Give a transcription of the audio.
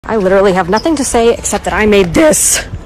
I literally have nothing to say except that I made this.